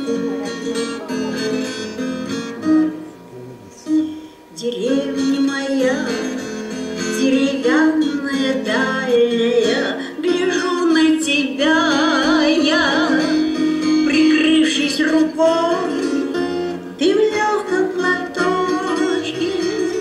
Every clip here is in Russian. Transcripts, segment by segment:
Деревня моя, деревянная, дальняя, гляжу на тебя я, прикрывшись рукой, ты в легком платочке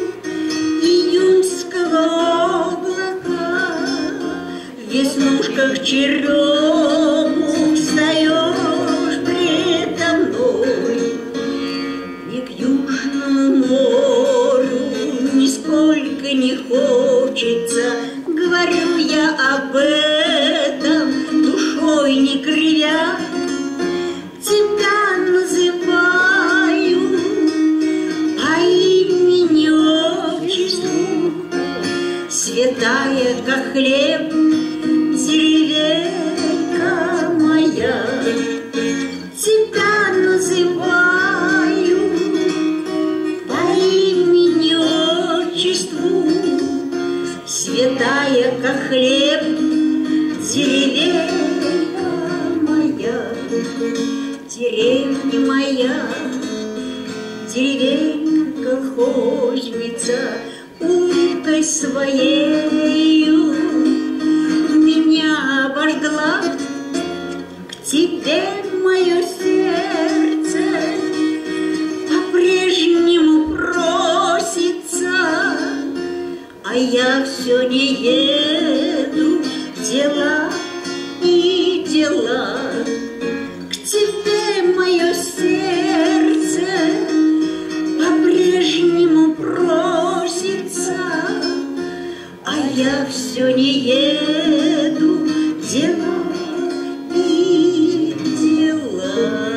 июньского облака, в веснушках черемух встаешь предо мной. Не к Южному морю нисколько не хочется, говорю я об этом, душой не кривя. Тебя называю по имени отчеству, святая, как хлеб, деревенька моя. Тебя называю по имени отчеству, святая, как хлеб, деревенька моя. Деревня моя, деревенька колхозница, улыбкой своею меня обожгла. К тебе мое сердце по-прежнему просится, а я все не еду, дела и дела. К тебе мое сердце по-прежнему просится, а я все не еду, дела и дела.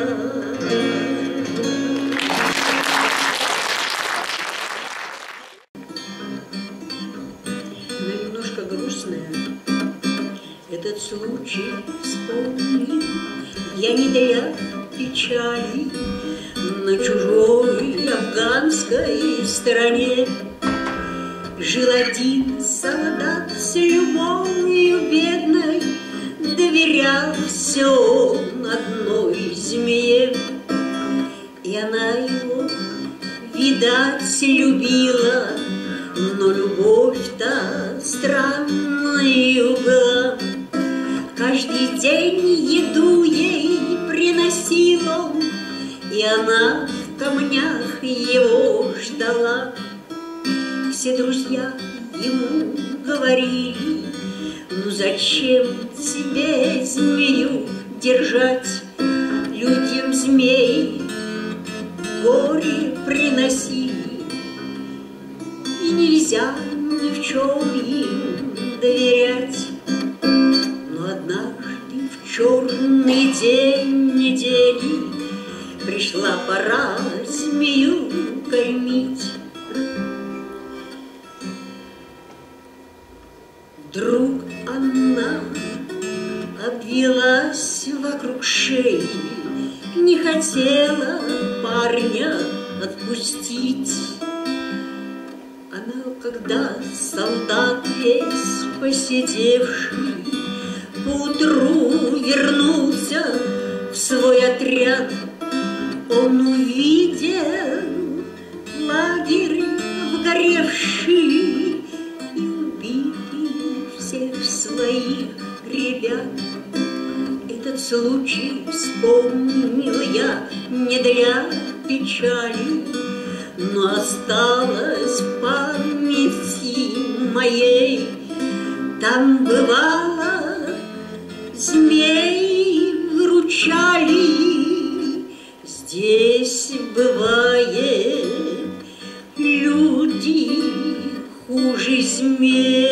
Но немножко грустная этот случай вспомнил я не для печали. На чужой афганской стороне жил один солдат с любовью бедной, доверялся он одной змее, и она его, видать, любила, но любовь-то странная была. Каждый день еду ей приносил он, и она в камнях его ждала. Все друзья ему говорили: ну зачем тебе змею держать? Людям змей горе приносили, и нельзя ни в чем им доверять. Но однажды в черный день недели пришла пора змею кормить. Вдруг она обвелась вокруг шеи, не хотела парня отпустить. Она, когда солдат весь посидевший поутру вернулся в свой отряд, он увидел лагерь обгоревший и убитых всех своих ребят. Этот случай вспомнил я не для печали, но осталось в памяти моей. Там бывало змей выручали, здесь бывает люди хуже змей.